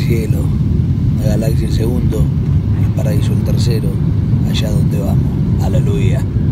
cielo, la galaxia el segundo, el paraíso el tercero, allá donde vamos. Aleluya.